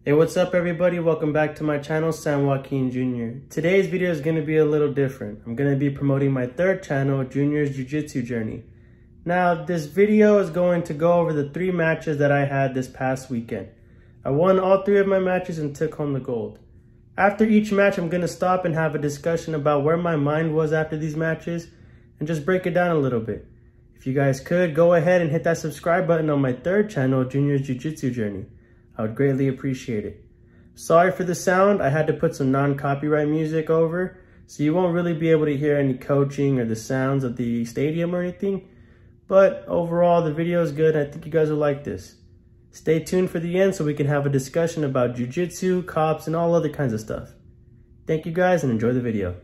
Hey, what's up everybody? Welcome back to my channel, San Joaquin Jr. Today's video is going to be a little different. I'm going to be promoting my third channel, Junior's Jiu-Jitsu Journey. Now, this video is going to go over the 3 matches that I had this past weekend. I won all 3 of my matches and took home the gold. After each match, I'm going to stop and have a discussion about where my mind was after these matches and just break it down a little bit. If you guys could, go ahead and hit that subscribe button on my third channel, Junior's Jiu-Jitsu Journey. I would greatly appreciate it. Sorry for the sound, I had to put some non-copyright music over, so you won't really be able to hear any coaching or the sounds of the stadium or anything. But overall, the video is good and I think you guys will like this. Stay tuned for the end so we can have a discussion about jiu-jitsu, cops, and all other kinds of stuff. Thank you guys and enjoy the video.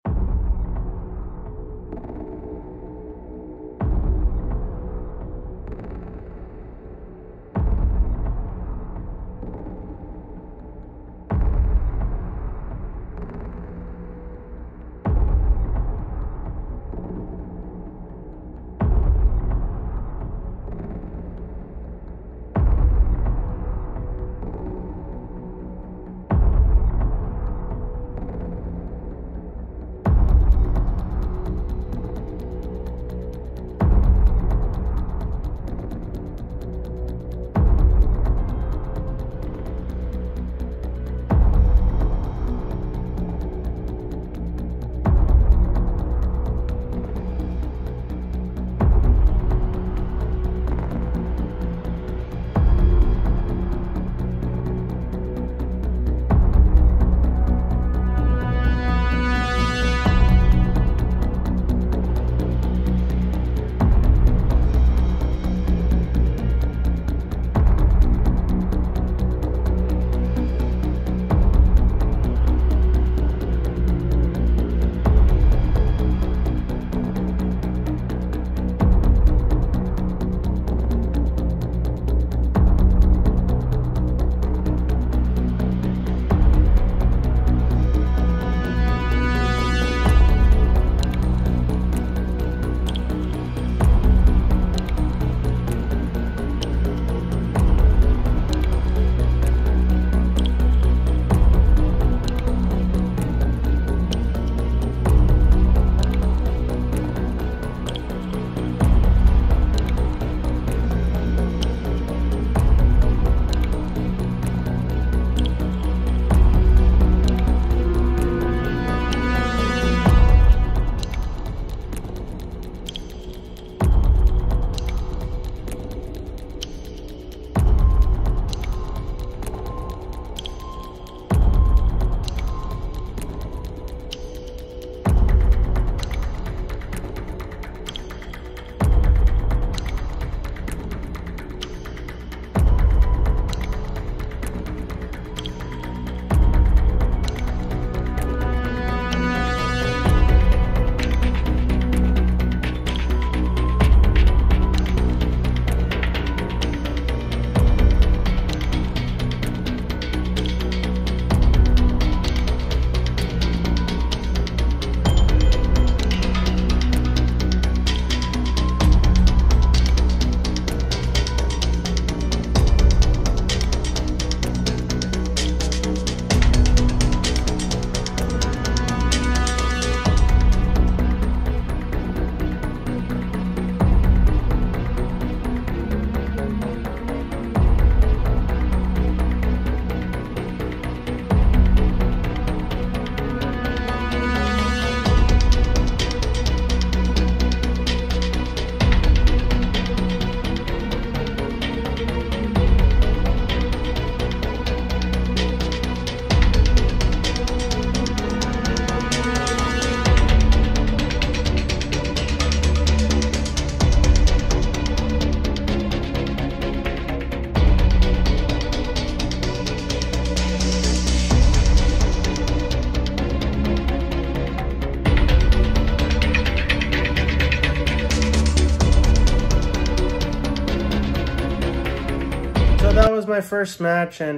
That was my first match and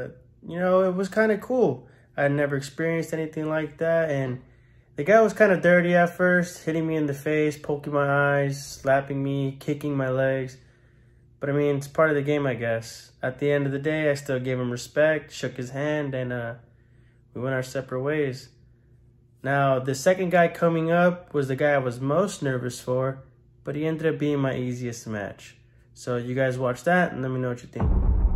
you know, it was kind of cool. I had never experienced anything like that, and the guy was kind of dirty at first, hitting me in the face, poking my eyes, slapping me, kicking my legs. But I mean, it's part of the game, I guess. At the end of the day, I still gave him respect, shook his hand, and we went our separate ways. Now, the second guy coming up was the guy I was most nervous for, but he ended up being my easiest match. So you guys watch that and let me know what you think.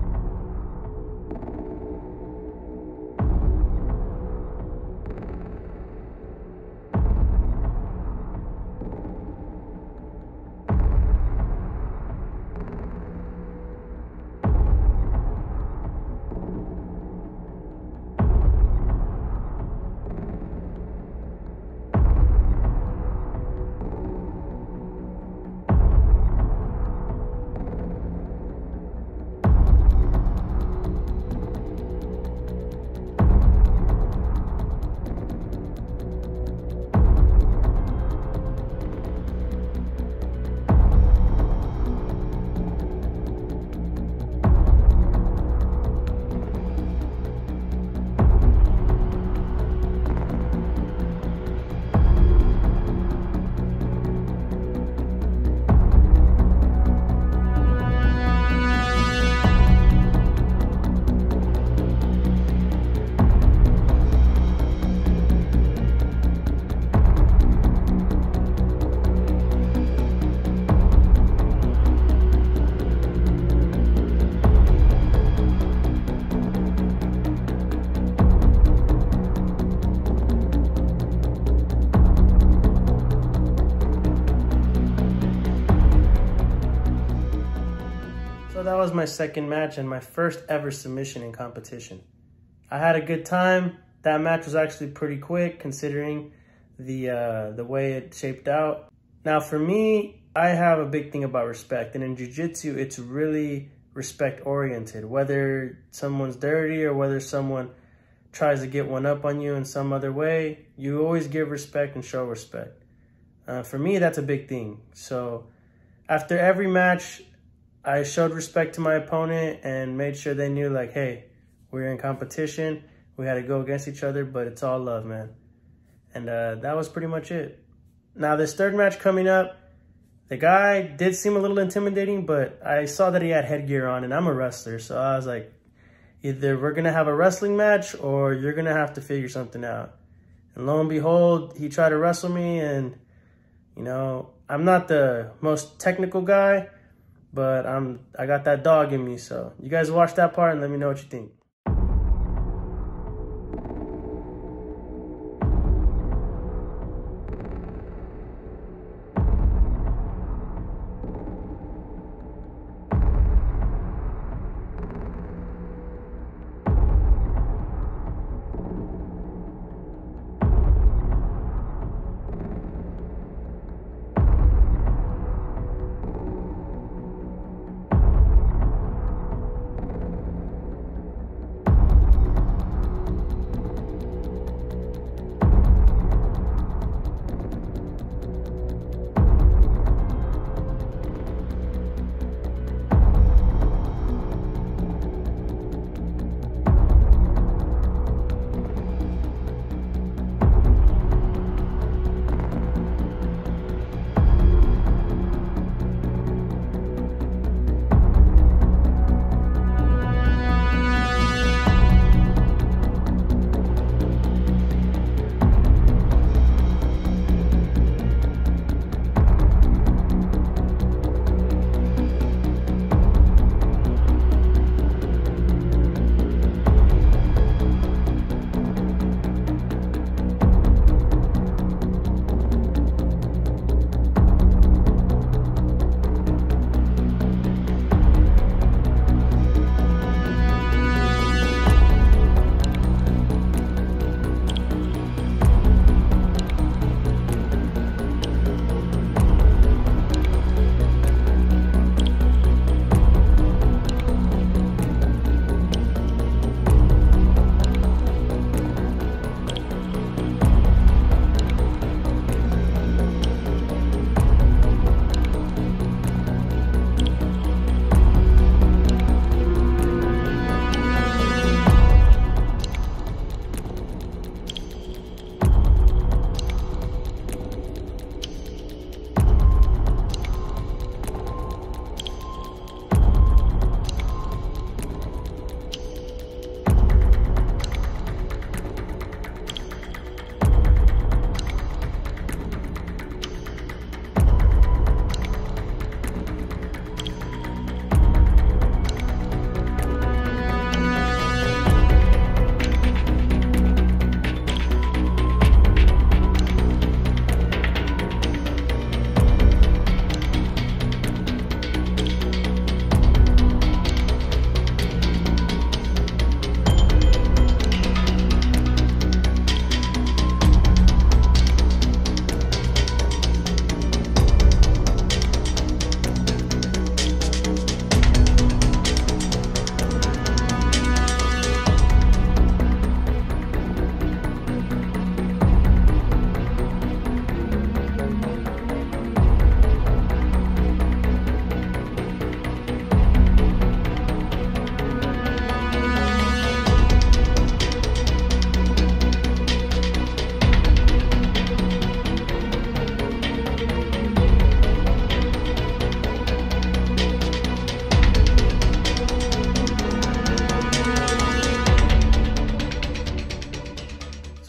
So that was my second match and my first ever submission in competition. I had a good time. That match was actually pretty quick considering the way it shaped out. Now for me, I have a big thing about respect, and in jiu-jitsu, it's really respect oriented. Whether someone's dirty or whether someone tries to get one up on you in some other way, you always give respect and show respect. For me, that's a big thing. So after every match, I showed respect to my opponent and made sure they knew, like, hey, we're in competition. We had to go against each other, but it's all love, man. And that was pretty much it. Now, this third match coming up, the guy did seem a little intimidating, but I saw that he had headgear on, and I'm a wrestler. So I was like, either we're going to have a wrestling match or you're going to have to figure something out. And lo and behold, he tried to wrestle me, and, you know, I'm not the most technical guy, but I got that dog in me. So you guys watch that part and let me know what you think.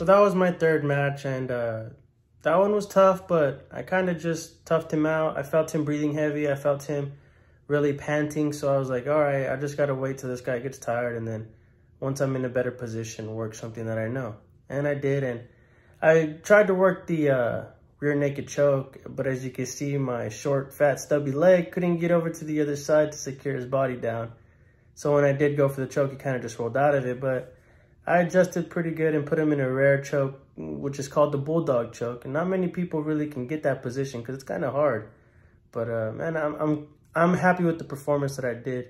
So that was my third match, and that one was tough, but I kind of just toughed him out. I felt him breathing heavy. I felt him really panting. So I was like, all right, I just got to wait till this guy gets tired. And then once I'm in a better position, work something that I know. And I did. And I tried to work the rear naked choke. But as you can see, my short, fat, stubby leg couldn't get over to the other side to secure his body down. So when I did go for the choke, he kind of just rolled out of it. But I adjusted pretty good and put him in a rare choke, which is called the bulldog choke. And not many people really can get that position because it's kind of hard. But man, I'm happy with the performance that I did.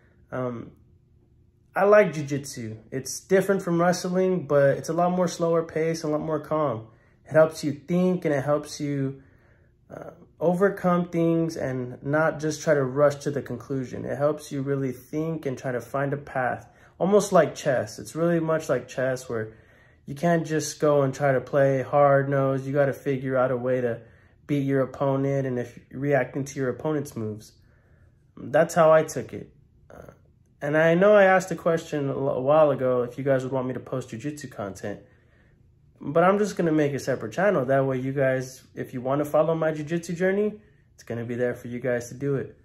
I like jiu-jitsu. It's different from wrestling, but it's a lot more slower pace and a lot more calm. It helps you think and it helps you overcome things and not just try to rush to the conclusion. It helps you really think and try to find a path. Almost like chess. It's really much like chess where you can't just go and try to play hard-nosed. You got to figure out a way to beat your opponent and if you're reacting to your opponent's moves. That's how I took it. And I know I asked a question a while ago if you guys would want me to post jiu-jitsu content. But I'm just going to make a separate channel. That way you guys, if you want to follow my jiu-jitsu journey, it's going to be there for you guys to do it.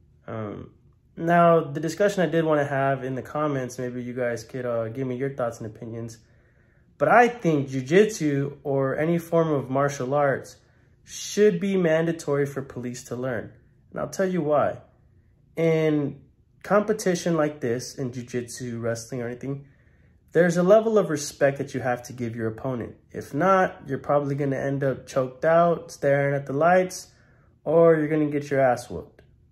Now, the discussion I did want to have in the comments, maybe you guys could give me your thoughts and opinions. But I think jiu-jitsu or any form of martial arts should be mandatory for police to learn. And I'll tell you why. In competition like this, in jiu-jitsu, wrestling, or anything, there's a level of respect that you have to give your opponent. If not, you're probably going to end up choked out, staring at the lights, or you're going to get your ass whooped.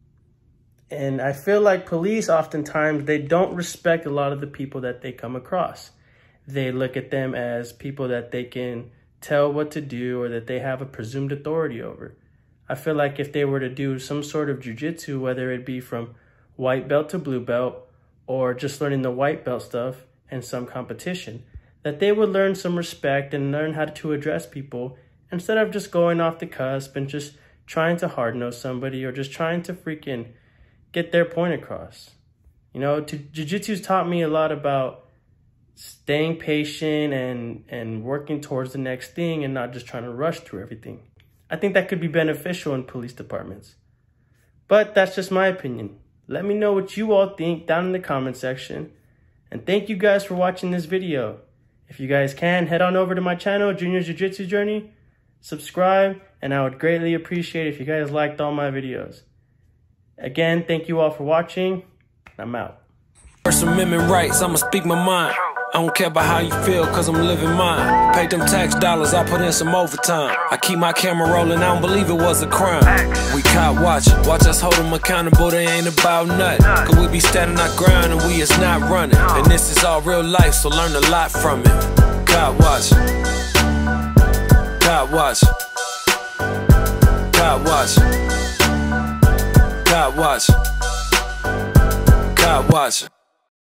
And I feel like police, oftentimes, they don't respect a lot of the people that they come across. They look at them as people that they can tell what to do or that they have a presumed authority over. I feel like if they were to do some sort of jiu-jitsu, whether it be from white belt to blue belt or just learning the white belt stuff in some competition, that they would learn some respect and learn how to address people instead of just going off the cusp and just trying to hard-nose somebody or just trying to freaking get their point across. You know, jiu-jitsu's taught me a lot about staying patient and working towards the next thing and not just trying to rush through everything. I think that could be beneficial in police departments. But that's just my opinion. Let me know what you all think down in the comment section. And thank you guys for watching this video. If you guys can, head on over to my channel, Junior's Jiu-Jitsu Journey. Subscribe, and I would greatly appreciate it if you guys liked all my videos. Again, thank you all for watching. I'm out. First Amendment rights, I'ma speak my mind. I don't care about how you feel, cause I'm living mine. Paid them tax dollars, I put in some overtime. I keep my camera rolling, I don't believe it was a crime. We caught watching, watch us hold them accountable, they ain't about nothing. Cause we be standing our ground and we is not running. And this is all real life, so learn a lot from it. Caught watching. Caught watching. Caught watching. Caught watching. Caught watching.